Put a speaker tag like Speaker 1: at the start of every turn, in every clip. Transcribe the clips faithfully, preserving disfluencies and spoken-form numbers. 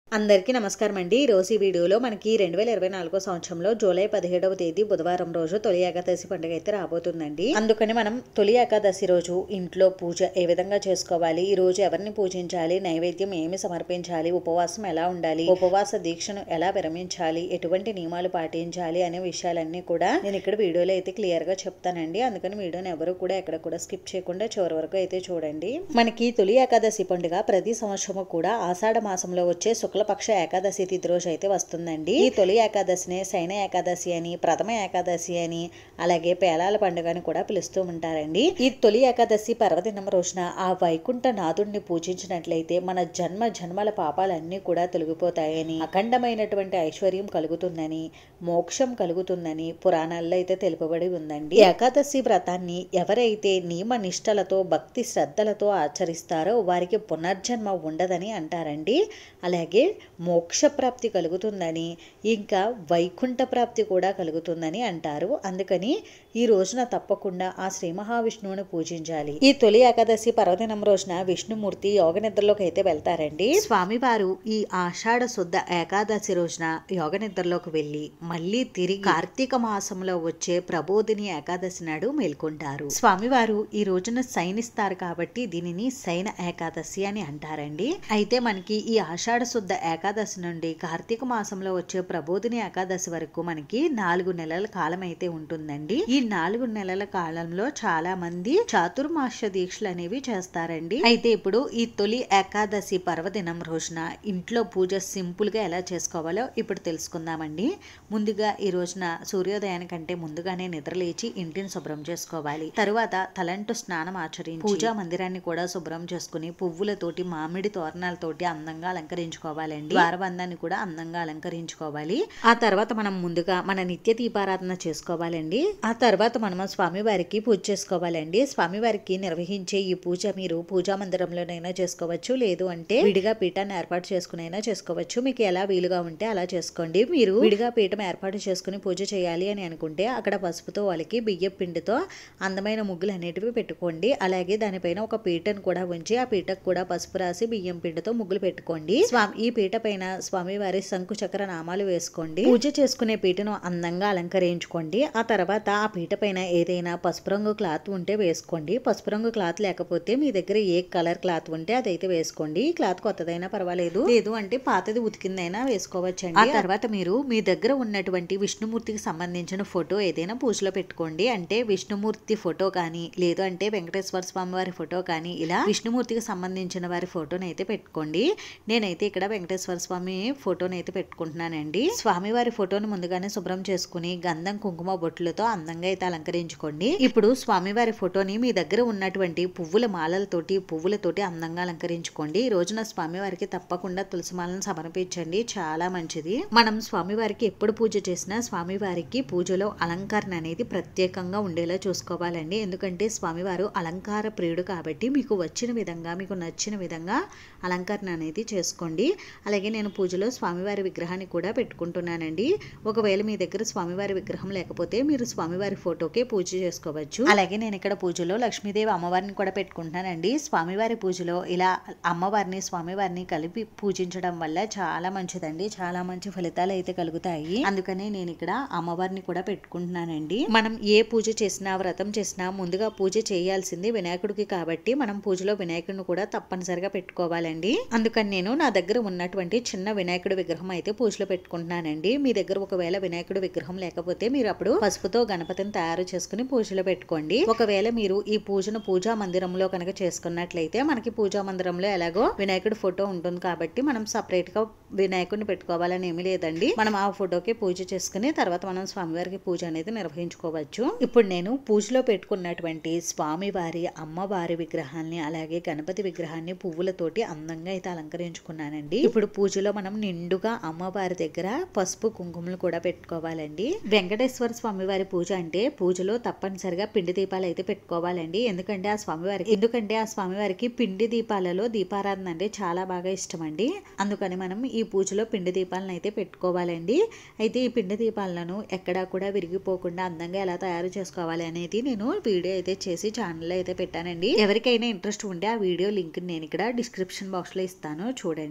Speaker 1: అందరికీ నమస్కారం అండి. ఈరోజు ఈ వీడియోలో మనకి రెండు వేల ఇరవై నాలుగో సంవత్సరంలో జూలై పదిహేడవ తేదీ బుధవారం రోజు తొలి ఏకాదశి పండుగ అయితే రాబోతుందండి. అందుకని మనం తొలి ఏకాదశి రోజు ఇంట్లో పూజ ఏ విధంగా చేసుకోవాలి, ఈ రోజు ఎవరిని పూజించాలి, నైవేద్యం ఏమి సమర్పించాలి, ఉపవాసం ఎలా ఉండాలి, ఉపవాస దీక్షను ఎలా విరమించాలి, ఎటువంటి నియమాలు పాటించాలి అనే విషయాలన్నీ కూడా నేను ఇక్కడ వీడియోలో అయితే క్లియర్ గా చెప్తానండి. అందుకని వీడియోని ఎవరు కూడా ఎక్కడ కూడా స్కిప్ చేయకుండా చివరి వరకు అయితే చూడండి. మనకి తొలి ఏకాదశి పండుగ ప్రతి సంవత్సరము కూడా ఆషాఢ మాసంలో వచ్చే శుక్ల పక్ష ఏకాదశి తిథి రోజు అయితే వస్తుందండి. ఈ తొలి ఏకాదశిని శయన ఏకాదశి అని, ప్రథమ ఏకాదశి అని, అలాగే పేలాల పండుగ అని కూడా పిలుస్తూ ఉంటారండి. ఈ తొలి ఏకాదశి పర్వదినం రోజున ఆ వైకుంఠ నాథుడిని పూజించినట్లయితే మన జన్మ జన్మల పాపాలన్నీ కూడా తొలగిపోతాయని, అఖండమైనటువంటి ఐశ్వర్యం కలుగుతుందని, మోక్షం కలుగుతుందని పురాణాల్లో అయితే తెలుపబడి ఉందండి. ఏకాదశి వ్రతాన్ని ఎవరైతే నియమ నిష్టలతో భక్తి శ్రద్ధలతో ఆచరిస్తారో వారికి పునర్జన్మ ఉండదని అంటారండి. అలాగే మోక్ష ప్రాప్తి కలుగుతుందని, ఇంకా వైకుంఠ ప్రాప్తి కూడా కలుగుతుందని అంటారు. అందుకని ఈ రోజున తప్పకుండా ఆ శ్రీ మహావిష్ణువుని పూజించాలి. ఈ తొలి ఏకాదశి పర్వదినం రోజున విష్ణుమూర్తి యోగ నిద్రలోకి అయితే వెళ్తారండి. స్వామివారు ఈ ఆషాఢ శుద్ధ ఏకాదశి రోజున యోగ నిద్రలోకి వెళ్లి మళ్ళీ తిరిగి కార్తీక మాసంలో వచ్చే ప్రబోధిని ఏకాదశి నాడు మేల్కొంటారు. స్వామివారు ఈ రోజున శయనిస్తారు కాబట్టి దీనిని శయన ఏకాదశి అని అంటారండి. అయితే మనకి ఈ ఆషాఢ శుద్ధ ఏకాదశి నుండి కార్తీక మాసంలో వచ్చే ప్రబోధిని ఏకాదశి వరకు మనకి నాలుగు నెలల కాలం అయితే ఉంటుందండి. ఈ నాలుగు నెలల కాలంలో చాలా మంది చాతుర్మాస దీక్షలు అనేవి చేస్తారండి. అయితే ఇప్పుడు ఈ తొలి ఏకాదశి పర్వదినం రోజున ఇంట్లో పూజ సింపుల్ గా ఎలా చేసుకోవాలో ఇప్పుడు తెలుసుకుందామండి. ముందుగా ఈ రోజున సూర్యోదయానికంటే ముందుగానే నిద్రలేచి ఇంటిని శుభ్రం చేసుకోవాలి. తరువాత తలంటు స్నానం ఆచరించి పూజా మందిరాన్ని కూడా శుభ్రం చేసుకుని పువ్వులతోటి మామిడి తోరణాలతోటి అందంగా అలంకరించుకోవాలండి. ద్వారబంధాన్ని కూడా అందంగా అలంకరించుకోవాలి. ఆ తర్వాత మనం ముందుగా మన నిత్య దీపారాధన చేసుకోవాలండి. ఆ తర్వాత మనం స్వామివారికి పూజ చేసుకోవాలండి. స్వామివారికి నిర్వహించే ఈ పూజ మీరు పూజా మందిరంలోనైనా చేసుకోవచ్చు, లేదు అంటే విడిగా పీఠాన్ని ఏర్పాటు చేసుకునైనా చేసుకోవచ్చు. మీకు ఎలా వీలుగా ఉంటే అలా చేసుకోండి. మీరు విడిగా పీఠం ఏర్పాటు చేసుకుని పూజ చేయాలి అని అనుకుంటే అక్కడ పసుపుతో వాళ్ళకి బియ్యం పిండితో అందమైన ముగ్గులు అనేటివి పెట్టుకోండి. అలాగే దానిపైన ఒక పీటను కూడా ఉంచి ఆ పీటకు కూడా పసుపు రాసి బియ్యం పిండితో ముగ్గులు పెట్టుకోండి. స్వామి ఈ పీట పైన స్వామివారి శంకు చక్ర నామాలు వేసుకోండి. పూజ చేసుకునే పీటను అందంగా అలంకరించుకోండి. ఆ తర్వాత ఆ పీట పైన ఏదైనా పసుపు రంగు క్లాత్ ఉంటే వేసుకోండి. పసుపు రంగు క్లాత్ లేకపోతే మీ దగ్గర ఏ కలర్ క్లాత్ ఉంటే అదైతే వేసుకోండి. ఈ క్లాత్ కొత్తదైనా పర్వాలేదు, లేదు అంటే పాతది ఉతికిందైనా వేసుకోవచ్చండి. ఆ తర్వాత మీరు మీ దగ్గర ఉన్నటువంటి విష్ణుమూర్తికి సంబంధించిన ఫోటో ఏదైనా పూజలో పెట్టుకోండి. అంటే విష్ణుమూర్తి ఫోటో కానీ, లేదు అంటే వెంకటేశ్వర స్వామి వారి ఫోటో కానీ, ఇలా విష్ణుమూర్తికి సంబంధించిన వారి ఫోటోని అయితే పెట్టుకోండి. నేనైతే ఇక్కడ వెంకటేశ్వర స్వామి ఫోటోని అయితే పెట్టుకుంటున్నానండి. స్వామివారి ఫోటోని ముందుగానే శుభ్రం చేసుకుని గంధం కుంకుమ బొట్లతో అందంగా అయితే అలంకరించుకోండి. ఇప్పుడు స్వామివారి ఫోటోని మీ దగ్గర ఉన్నటువంటి పువ్వుల మాలలతోటి పువ్వులతోటి అందంగా అలంకరించుకోండి. ఈ రోజున స్వామివారికి తప్పకుండా తులసి మాలను సమర్పించండి, చాలా మంచిది. మనం స్వామివారికి ఎప్పుడు పూజ చేసినా స్వామివారికి పూజలో అలంకరణ అనేది ప్రత్యేకంగా ఉండేలా చూసుకోవాలండి. ఎందుకంటే స్వామివారు అలంకార ప్రియుడు కాబట్టి మీకు వచ్చిన విధంగా, మీకు నచ్చిన విధంగా అలంకరణ అనేది చేసుకోండి. అలాగే నేను పూజలో స్వామివారి విగ్రహాన్ని కూడా పెట్టుకుంటున్నానండి. ఒకవేళ మీ దగ్గర స్వామివారి విగ్రహం లేకపోతే మీరు స్వామివారి ఫోటోకే పూజ చేసుకోవచ్చు. అలాగే నేను ఇక్కడ పూజలో లక్ష్మీదేవి అమ్మవారిని కూడా పెట్టుకుంటున్నానండి. స్వామివారి పూజలో ఇలా అమ్మవారిని స్వామివారిని కలిపి పూజించడం వల్ల చాలా మంచిదండి, చాలా మంచి ఫలితాలు అయితే కలుగుతాయి. అందుకనే నేను ఇక్కడ అమ్మవారిని కూడా పెట్టుకుంటున్నానండి. మనం ఏ పూజ చేసినా, వ్రతం చేసినా ముందుగా పూజ చేయాల్సింది వినాయకుడికి కాబట్టి మనం పూజలో వినాయకుడిని కూడా తప్పనిసరిగా పెట్టుకోవాలండి. అందుకని నేను నా దగ్గర ఉన్నటువంటి చిన్న వినాయకుడి విగ్రహం అయితే పూజలో పెట్టుకుంటున్నానండి. మీ దగ్గర ఒకవేళ వినాయకుడి విగ్రహం లేకపోతే మీరు అప్పుడు పసుపుతో గణపతిని తయారు చేసుకుని పూజలో పెట్టుకోండి. ఒకవేళ మీరు ఈ పూజను పూజా మందిరంలో కనుక చేసుకున్నట్లయితే మనకి పూజా మందిరంలో ఎలాగో వినాయకుడి ఫోటో ఉంటుంది కాబట్టి మనం సపరేట్ గా వినాయకుడిని పెట్టుకోవాలని ఏమీ లేదండి. మనం ఆ ఫోటోకి పూజ చేసుకుని తర్వాత మనం స్వామివారికి పూజ అనేది నిర్వహించుకోవచ్చు. ఇప్పుడు నేను పూజలో పెట్టుకున్నటువంటి స్వామివారి అమ్మవారి విగ్రహాన్ని అలాగే గణపతి విగ్రహాన్ని పువ్వులతోటి అందంగా అయితే అలంకరించుకున్నానండి. ఇప్పుడు పూజలో మనం నిండుగా అమ్మవారి దగ్గర పసుపు కుంకుమలు కూడా పెట్టుకోవాలండి. వెంకటేశ్వర స్వామి వారి పూజ అంటే పూజలో తప్పనిసరిగా పిండి దీపాలు అయితే పెట్టుకోవాలండి. ఎందుకంటే ఆ స్వామివారికి ఎందుకంటే ఆ స్వామివారికి పిండి దీపాలలో దీపారాధన అంటే చాలా బాగా ఇష్టం అండి. అందుకని మనం ఈ పూజలో పిండి దీపాలను అయితే పెట్టుకోవాలండి. అయితే ఈ పిండి దీపాలను ఎక్కడా కూడా విరిగిపోకుండా అందంగా ఎలా తయారు చేసుకోవాలి అనేది నేను వీడియో అయితే చేసి ఛానల్లో అయితే పెట్టానండి. ఎవరికైనా ఇంట్రెస్ట్ ఉంటే ఆ వీడియో లింక్ నేను ఇక్కడ డిస్క్రిప్షన్ బాక్స్ లో ఇస్తాను, చూడండి. అయితే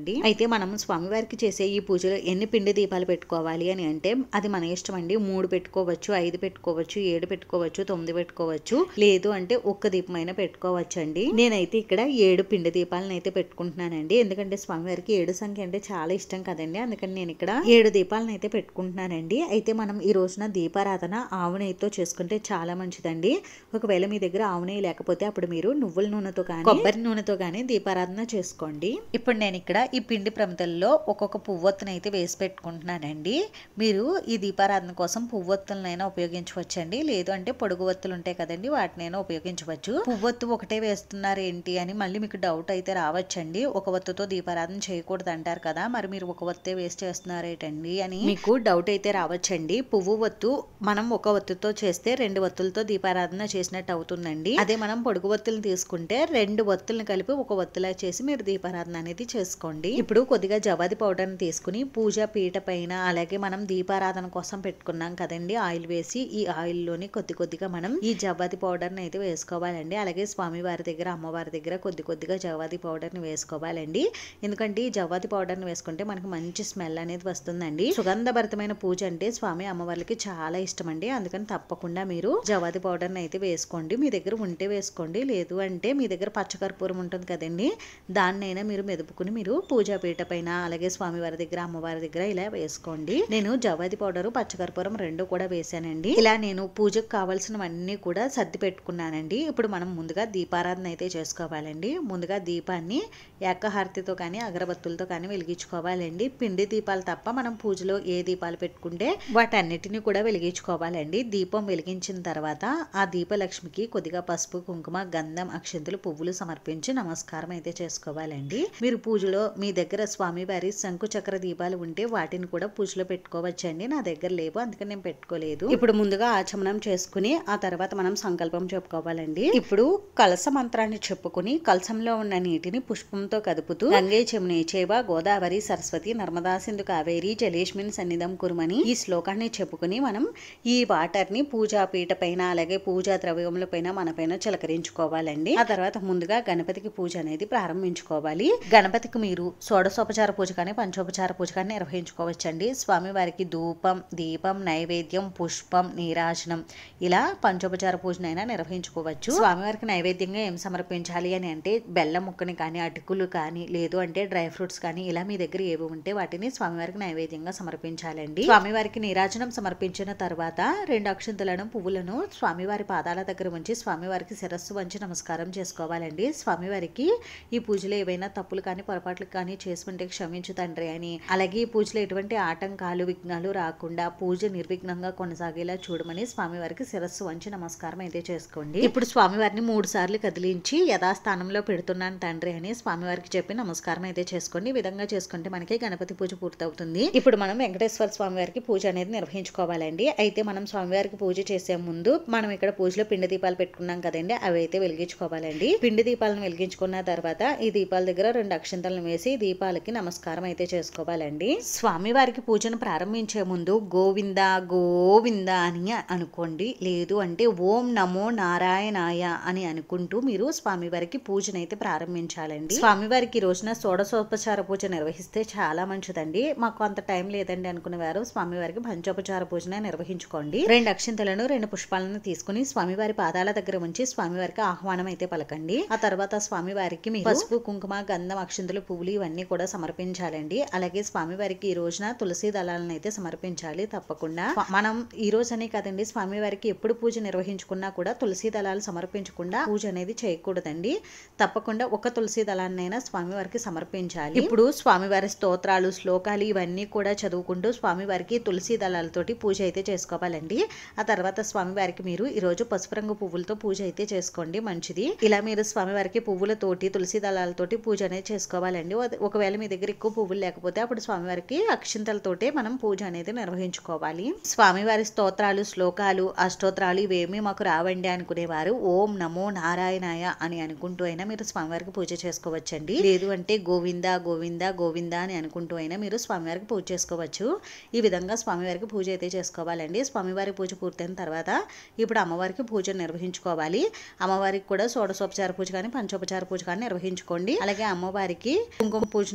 Speaker 1: మనం స్వామివారికి చేసే ఈ పూజలో ఎన్ని పిండి దీపాలు పెట్టుకోవాలి అని అంటే అది మన ఇష్టం అండి. మూడు పెట్టుకోవచ్చు, ఐదు పెట్టుకోవచ్చు, ఏడు పెట్టుకోవచ్చు, తొమ్మిది పెట్టుకోవచ్చు, లేదు అంటే ఒక్క దీపమైనా పెట్టుకోవచ్చు అండి. నేనైతే ఇక్కడ ఏడు పిండి దీపాలను అయితే పెట్టుకుంటున్నానండి. ఎందుకంటే స్వామివారికి ఏడు సంఖ్య అంటే చాలా ఇష్టం కదండి. అందుకని నేను ఇక్కడ ఏడు దీపాలను అయితే పెట్టుకుంటున్నానండి. అయితే మనం ఈ రోజున దీపారాధన ఆవు నెయ్యితో చేసుకుంటే చాలా మంచిదండి. ఒకవేళ మీ దగ్గర ఆవు నెయ్యి లేకపోతే అప్పుడు మీరు నువ్వుల నూనెతో కానీ కొబ్బరి నూనెతో కానీ దీపారాధన చేసుకోండి. ఇప్పుడు నేను ఇక్కడ ఈ పిండి ప్రమిదల్లో ఒక్కొక్క పువ్వొత్తును అయితే వేసి పెట్టుకుంటున్నానండి. మీరు ఈ దీపారాధన కోసం పువ్వొత్తులనైనా ఉపయోగించవచ్చండి, లేదు అంటే పొడుగు ఒత్తులు ఉంటాయి కదండి, వాటినైనా ఉపయోగించవచ్చు. పువ్వొత్తు ఒకటే వేస్తున్నారు ఏంటి అని మళ్ళీ మీకు డౌట్ అయితే రావచ్చండి. ఒక ఒత్తుతో దీపారాధన చేయకూడదు అంటారు కదా, మరి మీరు ఒక ఒత్తే వేస్ట్ చేస్తున్నారేటండి అని మీకు డౌట్ అయితే రావచ్చండి. పువ్వు ఒత్తు మనం ఒక ఒత్తుతో చేస్తే రెండు ఒత్తులతో దీపారాధన చేసినట్టు అవుతుందండి. అదే మనం పొడుగు ఒత్తులను తీసుకుంటే రెండు ఒత్తులను కలిపి ఒక ఒత్తులా చేసి మీరు దీపారాధన అనేది చేసుకోండి. ఇప్పుడు కొద్దిగా జవాది పౌడర్ని తీసుకుని పూజా పీట పైన, అలాగే మనం దీపారాధన కోసం పెట్టుకున్నాం కదండి ఆయిల్ వేసి, ఈ ఆయిల్ లోని కొద్ది కొద్దిగా మనం ఈ జవాది పౌడర్ ని అయితే వేసుకోవాలండి. అలాగే స్వామి వారి దగ్గర అమ్మవారి దగ్గర కొద్ది కొద్దిగా జవాది పౌడర్ ని వేసుకోవాలండి. ఎందుకంటే ఈ జవాది పౌడర్ ని వేసుకుంటే మనకి మంచి స్మెల్ అనేది వస్తుందండి. సుగంధభరితమైన పూజ అంటే స్వామి అమ్మవారికి చాలా ఇష్టం అండి. అందుకని తప్పకుండా మీరు జవాది పౌడర్ ని అయితే వేసుకోండి. మీ దగ్గర ఉంటే వేసుకోండి, లేదు అంటే మీ దగ్గర పచ్చకర్పూరం ఉంటుంది కదండి, దాన్నైనా మీరు మెదుపుకుని మీరు పూజా పీట పైన, అలాగే స్వామివారి దగ్గర అమ్మవారి దగ్గర ఇలా వేసుకోండి. నేను జవాది పౌడరు పచ్చకర్పూరం రెండు కూడా వేసానండి. ఇలా నేను పూజకు కావాల్సినవన్నీ కూడా సర్ది పెట్టుకున్నానండి. ఇప్పుడు మనం ముందుగా దీపారాధన అయితే చేసుకోవాలండి. ముందుగా దీపాన్ని ఏకహారతితో కానీ అగరబత్తులతో కానీ వెలిగించుకోవాలండి. పిండి దీపాలు తప్ప మనం పూజలో ఏ దీపాలు పెట్టుకుంటే వాటన్నిటిని కూడా వెలిగించుకోవాలండి. దీపం వెలిగించిన తర్వాత ఆ దీపలక్ష్మికి కొద్దిగా పసుపు, కుంకుమ, గంధం, అక్షంతులు, పువ్వులు సమర్పించి నమస్కారం అయితే చేసుకోవాలండి. మీరు పూజలో మీ దగ్గర స్వామివారి శంకు చక్ర దీపాలు ఉంటే వాటిని కూడా పూజలో పెట్టుకోవచ్చండి. నా దగ్గర లేవు, అందుకని నేను పెట్టుకోలేదు. ఇప్పుడు ముందుగా ఆచమనం చేసుకుని ఆ తర్వాత మనం సంకల్పం చెప్పుకోవాలండి. ఇప్పుడు కలస మంత్రాన్ని చెప్పుకుని కలసంలో ఉన్న నీటిని పుష్పంతో కదుపుతూ గంగే చమునే చేవ గోదావరి సరస్వతి నర్మదా సింధు కావేరి జలేష్మిన్ సన్నిధం కురుమని ఈ శ్లోకాన్ని చెప్పుకుని మనం ఈ వాటర్ ని పూజా పీట పైన, అలాగే పూజా ద్రవ్యముల పైన మన పైన చిలకరించుకోవాలండి. ఆ తర్వాత ముందుగా గణపతికి పూజ అనేది ప్రారంభించుకోవాలి. గణపతికి మీరు షోడశోపచార పూజ కానీ పంచోపచార పూజ కానీ నిర్వహించుకోవచ్చండి. స్వామి వారికి ధూపం, దీపం, నైవేద్యం, పుష్పం, నీరాజనం ఇలా పంచోపచార పూజనైనా నిర్వహించుకోవచ్చు. స్వామివారికి నైవేద్యంగా ఏం సమర్పించాలి అని అంటే బెల్లం ముక్కని కానీ, అటుకులు కానీ, లేదు అంటే డ్రై ఫ్రూట్స్ కానీ, ఇలా మీ దగ్గర ఏవి ఉంటే వాటిని స్వామివారికి నైవేద్యంగా సమర్పించాలండి. స్వామివారికి నీరాజనం సమర్పించిన తర్వాత రెండు అక్షంతలను, పువ్వులను స్వామివారి పాదాల దగ్గర ఉంచి స్వామివారికి శిరస్సు వంచి నమస్కారం చేసుకోవాలండి. స్వామివారికి ఈ పూజలో ఏవైనా తప్పులు కానీ పొరపాట్లు కానీ చేసుకుంటే క్షమించు తండ్రి అని, అలాగే ఈ పూజలో ఎటువంటి ఆటంకాలు, విఘ్నాలు రాకుండా పూజ నిర్విఘ్నంగా కొనసాగేలా చూడమని స్వామివారికి శిరస్సు వంచి నమస్కారం అయితే చేసుకోండి. ఇప్పుడు స్వామివారిని మూడు సార్లు కదిలించి యథాస్థానంలో పెడుతున్నాను తండ్రి అని స్వామివారికి చెప్పి నమస్కారం అయితే చేసుకోండి. ఈ విధంగా చేసుకుంటే మనకి గణపతి పూజ పూర్తవుతుంది. ఇప్పుడు మనం వెంకటేశ్వర స్వామి వారికి పూజ అనేది నిర్వహించుకోవాలండి. అయితే మనం స్వామివారికి పూజ చేసే ముందు మనం ఇక్కడ పూజలో పిండి దీపాలు పెట్టుకున్నాం కదండి, అవి అయితే వెలిగించుకోవాలండి. పిండి దీపాలను వెలిగించుకున్న తర్వాత ఈ దీపాల దగ్గర రెండు అక్షంతలను వేసి దీపాలకి నమస్కారం అయితే చేసుకోవాలండి. స్వామివారికి పూజను ప్రారంభించే ముందు గోవింద గోవింద అని అనుకోండి, లేదు అంటే ఓం నమో నారాయణాయ అని అనుకుంటూ మీరు స్వామివారికి పూజనైతే ప్రారంభించాలండి. స్వామివారికి ఈ రోజున షోడశోపచార పూజ నిర్వహిస్తే చాలా మంచిదండి. మాకు అంత టైం లేదండి అనుకునేవారు స్వామివారికి పంచోపచార పూజన నిర్వహించుకోండి. రెండు అక్షంతలను, రెండు పుష్పాలను తీసుకుని స్వామివారి పాదాల దగ్గర ఉంచి స్వామివారికి ఆహ్వానం అయితే పలకండి. ఆ తర్వాత స్వామివారికి మీరు పసుపు, కుంకుమ, గంధం, అక్షంతులు, పువ్వులు ఇవన్నీ కూడా సమర్పించాలండి. అలాగే స్వామివారికి ఈ రోజున తులసి దళాలను అయితే సమర్పించాలి తప్పకుండా. మనం ఈ రోజు అనే కదండి స్వామివారికి ఎప్పుడు పూజ నిర్వహించుకున్నా కూడా తులసి దళాలు సమర్పించకుండా పూజ అనేది చేయకూడదండి. తప్పకుండా ఒక తులసి దళాన్నైనా స్వామివారికి సమర్పించాలి. ఇప్పుడు స్వామివారి స్తోత్రాలు, శ్లోకాలు ఇవన్నీ కూడా చదువుకుంటూ స్వామివారికి తులసి దళాలతోటి పూజ అయితే చేసుకోవాలండి. ఆ తర్వాత స్వామివారికి మీరు ఈ రోజు పసుపు రంగు పువ్వులతో పూజ అయితే చేసుకోండి, మంచిది. ఇలా మీరు స్వామివారికి పువ్వులతోటి, తులసి దళాలతోటి పూజ అనేది చేసుకోవాలండి. ఒకవేళ మీ దగ్గర ఎక్కువ పువ్వులు లేకపోతే అప్పుడు స్వామివారికి అక్షింతలతోటే మనం పూజ అనేది నిర్వహించుకోవాలి. స్వామివారి స్తోత్రాలు, శ్లోకాలు, అష్టోత్రాలు ఇవేమీ మాకు రావండి అనుకునేవారు ఓం నమో నారాయణాయ అని అనుకుంటూ అయినా మీరు స్వామివారికి పూజ చేసుకోవచ్చండి. లేదు అంటే గోవింద గోవింద గోవింద అని అనుకుంటూ అయినా మీరు స్వామివారికి పూజ చేసుకోవచ్చు. ఈ విధంగా స్వామివారికి పూజ అయితే చేసుకోవాలండి. స్వామివారి పూజ పూర్తయిన తర్వాత ఇప్పుడు అమ్మవారికి పూజ నిర్వహించుకోవాలి. అమ్మవారికి కూడా షోడశోపచార పూజ కానీ పంచోపచార పూజ కానీ నిర్వహించుకోండి. అలాగే అమ్మవారికి కుంకుమ పూజ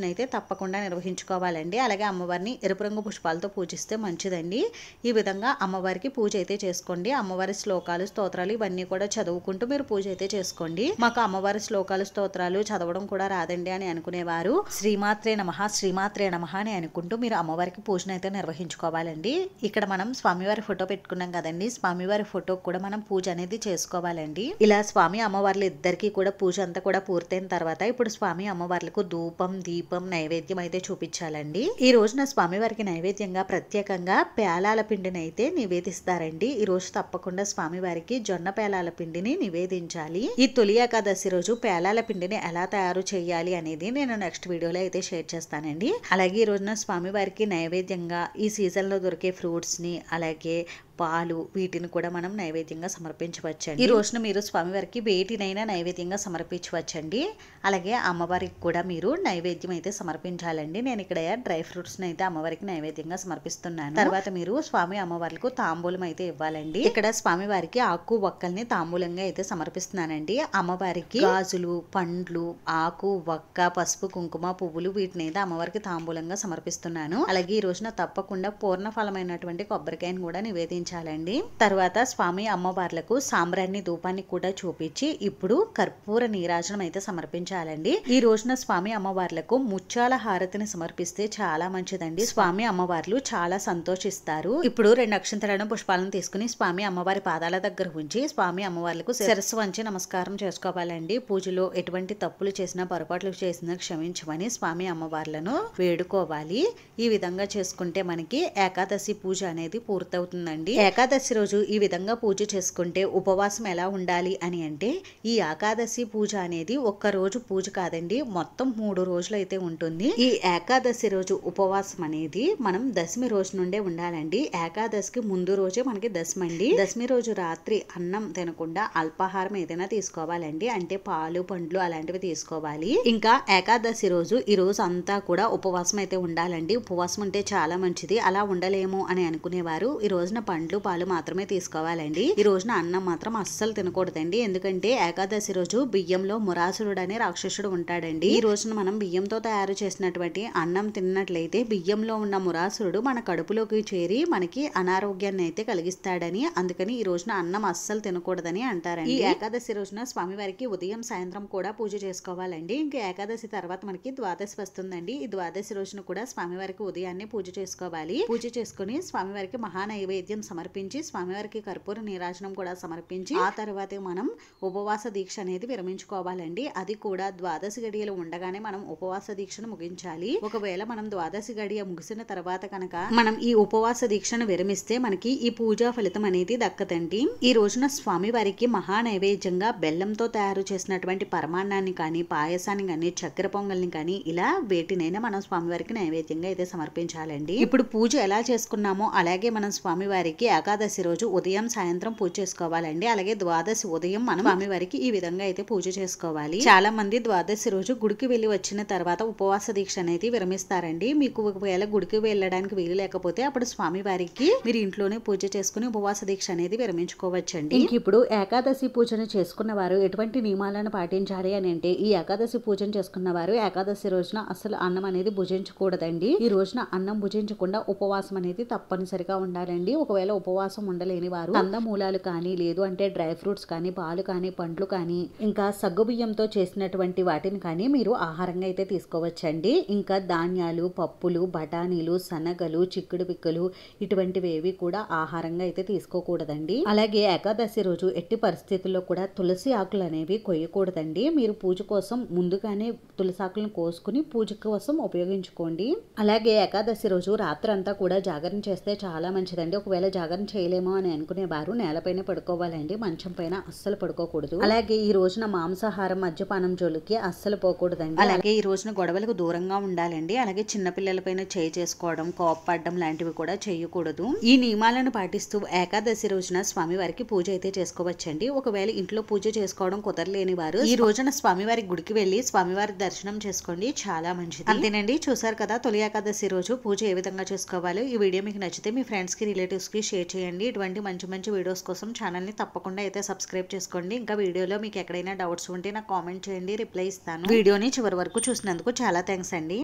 Speaker 1: పూజను అయితే తప్పకుండా నిర్వహించుకోవాలండి. అలాగే అమ్మవారిని ఎరుపు రంగు పుష్పాలతో పూజిస్తే మంచిదండి. ఈ విధంగా అమ్మవారికి పూజ అయితే చేసుకోండి. అమ్మవారి శ్లోకాలు స్తోత్రాలు ఇవన్నీ కూడా చదువుకుంటూ మీరు పూజ అయితే చేసుకోండి. మాకు అమ్మవారి శ్లోకాలు స్తోత్రాలు చదవడం కూడా రాదండి అని అనుకునేవారు శ్రీమాత్రే నమః శ్రీమాత్రే నమః అని అనుకుంటూ మీరు అమ్మవారికి పూజను అయితే నిర్వహించుకోవాలండి. ఇక్కడ మనం స్వామివారి ఫోటో పెట్టుకున్నాం కదండి, స్వామివారి ఫోటోకి కూడా మనం పూజ అనేది చేసుకోవాలండి. ఇలా స్వామి అమ్మవార్లు ఇద్దరికి కూడా పూజ అంతా కూడా పూర్తయిన తర్వాత ఇప్పుడు స్వామి అమ్మవార్లకు ధూపం దీపం నైవేద్యం అయితే చూపించాలండి. ఈ రోజున స్వామివారికి నైవేద్యంగా ప్రత్యేకంగా పేలాల పిండిని అయితే నివేదిస్తారండి. ఈ రోజు తప్పకుండా స్వామివారికి జొన్న పేలాల పిండిని నివేదించాలి. ఈ తొలి ఏకాదశి రోజు పేలాల పిండిని ఎలా తయారు చేయాలి అనేది నేను నెక్స్ట్ వీడియోలో అయితే షేర్ చేస్తానండి. అలాగే ఈ రోజున స్వామివారికి నైవేద్యంగా ఈ సీజన్ లో దొరికే ఫ్రూట్స్ ని అలాగే పాలు వీటిని కూడా మనం నైవేద్యంగా సమర్పించవచ్చండి. ఈ రోజున మీరు స్వామివారికి వేటినైనా నైవేద్యంగా సమర్పించవచ్చండి. అలాగే అమ్మవారికి కూడా మీరు నైవేద్యం అయితే సమర్పించాలండి. నేను ఇక్కడ డ్రై ఫ్రూట్స్ అయితే అమ్మవారికి నైవేద్యంగా సమర్పిస్తున్నాను. తర్వాత మీరు స్వామి అమ్మవార్లకు తాంబూలం అయితే ఇవ్వాలండి. ఇక్కడ స్వామివారికి ఆకు వక్కల్ని తాంబూలంగా అయితే సమర్పిస్తున్నానండి. అమ్మవారికి గాజులు పండ్లు ఆకు వక్క పసుపు కుంకుమ పువ్వులు వీటిని అయితే అమ్మవారికి తాంబూలంగా సమర్పిస్తున్నాను. అలాగే ఈ రోజున తప్పకుండా పూర్ణ ఫలమైనటువంటి కొబ్బరికాయను కూడా నివేదించాలి చాలండి. తర్వాత స్వామి అమ్మవార్లకు సాంబ్రాణి ధూపాన్ని కూడా చూపించి ఇప్పుడు కర్పూర నీరాజనం అయితే సమర్పించాలండి. ఈ రోజున స్వామి అమ్మవార్లకు ముత్యాల హారతిని సమర్పిస్తే చాలా మంచిదండి. స్వామి అమ్మవార్లు చాలా సంతోషిస్తారు. ఇప్పుడు రెండు అక్షంతలను పుష్పాలను తీసుకుని స్వామి అమ్మవారి పాదాల దగ్గర ఉంచి స్వామి అమ్మవార్లకు శిరస్సు వంచి నమస్కారం చేసుకోవాలండి. పూజలో ఎటువంటి తప్పులు చేసినా పొరపాట్లు చేసినా క్షమించమని స్వామి అమ్మవార్లను వేడుకోవాలి. ఈ విధంగా చేసుకుంటే మనకి ఏకాదశి పూజ అనేది పూర్తవుతుందండి. ఏకాదశి రోజు ఈ విధంగా పూజ చేసుకుంటే ఉపవాసం ఎలా ఉండాలి అని అంటే ఈ ఏకాదశి పూజ అనేది ఒక్క రోజు పూజ కాదండి, మొత్తం మూడు రోజులు అయితే ఉంటుంది. ఈ ఏకాదశి రోజు ఉపవాసం అనేది మనం దశమి రోజు నుండే ఉండాలండి. ఏకాదశికి ముందు రోజే మనకి దశమి అండి. దశమి రోజు రాత్రి అన్నం తినకుండా అల్పాహారం ఏదైనా తీసుకోవాలండి. అంటే పాలు పండ్లు అలాంటివి తీసుకోవాలి. ఇంకా ఏకాదశి రోజు ఈ రోజు అంతా కూడా ఉపవాసం అయితే ఉండాలండి. ఉపవాసం అంటే చాలా మంచిది. అలా ఉండలేము అని అనుకునేవారు ఈ రోజున పండ్లు పాలు మాత్రమే తీసుకోవాలండి. ఈ రోజున అన్నం మాత్రం అస్సలు తినకూడదండి. ఎందుకంటే ఏకాదశి రోజు బియ్యంలో మురాసురుడు అనే రాక్షసుడు ఉంటాడండి. ఈ రోజున మనం బియ్యంతో తయారు చేసినటువంటి అన్నం తిన్నట్లయితే బియ్యంలో ఉన్న మురాసురుడు మన కడుపులోకి చేరి మనకి అనారోగ్యాన్ని అయితే కలిగిస్తాడని అందుకని ఈ రోజున అన్నం అస్సలు తినకూడదని అంటారండి. ఈ ఏకాదశి రోజున స్వామివారికి ఉదయం సాయంత్రం కూడా పూజ చేసుకోవాలండి. ఇంకా ఏకాదశి తర్వాత మనకి ద్వాదశి వస్తుందండి. ఈ ద్వాదశి రోజున కూడా స్వామివారికి ఉదయాన్నే పూజ చేసుకోవాలి. పూజ చేసుకుని స్వామివారికి మహా నైవేద్యం సమర్పించి స్వామివారికి కర్పూర నీరాజనం కూడా సమర్పించి ఆ తర్వాతే మనం ఉపవాస దీక్ష అనేది విరమించుకోవాలండి. అది కూడా ద్వాదశి గడియలు ఉండగానే మనం ఉపవాస దీక్షను ముగించాలి. ఒకవేళ మనం ద్వాదశి గడియ ముగిసిన తర్వాత కనుక మనం ఈ ఉపవాస దీక్షను విరమిస్తే మనకి ఈ పూజా ఫలితం అనేది దక్కదండి. ఈ రోజున స్వామివారికి మహా నైవేద్యంగా బెల్లంతో తయారు చేసినటువంటి పరమాన్నాన్ని కానీ పాయసాన్ని కానీ చక్కెర పొంగల్ని కానీ ఇలా వేటినైనా మనం స్వామివారికి నైవేద్యంగా అయితే సమర్పించాలండి. ఇప్పుడు పూజ ఎలా చేసుకున్నామో అలాగే మనం స్వామివారికి ఏకాదశి రోజు ఉదయం సాయంత్రం పూజ చేసుకోవాలండి. అలాగే ద్వాదశి ఉదయం మనం స్వామివారికి ఈ విధంగా అయితే పూజ చేసుకోవాలి. చాలా మంది ద్వాదశి రోజు గుడికి వెళ్లి వచ్చిన తర్వాత ఉపవాస దీక్ష అనేది విరమిస్తారండి. మీకు ఒకవేళ గుడికి వెళ్ళడానికి వీలు లేకపోతే అప్పుడు స్వామివారికి మీరు ఇంట్లోనే పూజ చేసుకుని ఉపవాస దీక్ష అనేది విరమించుకోవచ్చండి. ఇప్పుడు ఏకాదశి పూజను చేసుకున్న వారు ఎటువంటి నియమాలను పాటించాలి అని అంటే ఈ ఏకాదశి పూజను చేసుకున్న వారు ఏకాదశి రోజున అసలు అన్నం అనేది భుజించకూడదండి. ఈ రోజున అన్నం భుజించకుండా ఉపవాసం అనేది తప్పనిసరిగా ఉండాలండి. ఒకవేళ ఉపవాసం ఉండలేని వారు కందమూలాలు కానీ లేదు అంటే డ్రై ఫ్రూట్స్ కానీ పాలు కానీ పండ్లు కానీ ఇంకా సగ్గుబియ్యంతో చేసినటువంటి వాటిని కానీ మీరు ఆహారంగా అయితే తీసుకోవచ్చండి. ఇంకా ధాన్యాలు పప్పులు బఠానీలు శనగలు చిక్కుడు పిక్కలు ఇటువంటివి ఏవి కూడా ఆహారంగా అయితే తీసుకోకూడదండి. అలాగే ఏకాదశి రోజు ఎట్టి పరిస్థితుల్లో కూడా తులసి ఆకులు అనేవి కొయ్యకూడదండి. మీరు పూజ కోసం ముందుగానే తులసి ఆకులను కోసుకుని పూజ కోసం ఉపయోగించుకోండి. అలాగే ఏకాదశి రోజు రాత్రంతా కూడా జాగరణ చేస్తే చాలా మంచిదండి. ఒకవేళ జాగరణ చేయలేమో అని అనుకునే వారు నేలపైన పడుకోవాలండి. మంచం పైన అస్సలు పడుకోకూడదు. అలాగే ఈ రోజున మాంసాహారం మద్యపానం జోలికి అస్సలు పోకూడదండి. అలాగే ఈ రోజున గొడవలకు దూరంగా ఉండాలండి. అలాగే చిన్నపిల్లల పైన చేయి చేసుకోవడం కోప్పడడం లాంటివి కూడా చేయకూడదు. ఈ నియమాలను పాటిస్తూ ఏకాదశి రోజున స్వామివారికి పూజ అయితే చేసుకోవచ్చండి. ఒకవేళ ఇంట్లో పూజ చేసుకోవడం కుదరలేని వారు ఈ రోజున స్వామివారి గుడికి వెళ్లి స్వామివారి దర్శనం చేసుకోండి, చాలా మంచిది. అంతేనండి, చూసారు కదా తొలి ఏకాదశి రోజు పూజ ఏ విధంగా చేసుకోవాలో. ఈ వీడియో మీకు నచ్చితే మీ ఫ్రెండ్స్ కి రిలేటివ్స్ కి షేర్ చేయండి. ఇటువంటి మంచి మంచి వీడియోస్ కోసం ఛానల్ ని తప్పకుండా అయితే సబ్స్క్రైబ్ చేసుకోండి. ఇంకా వీడియోలో మీకు ఎక్కడైనా డౌట్స్ ఉంటే నాకు కామెంట్ చేయండి, రిప్లై ఇస్తాను. వీడియోని చివరి వరకు చూసినందుకు చాలా థ్యాంక్స్ అండి.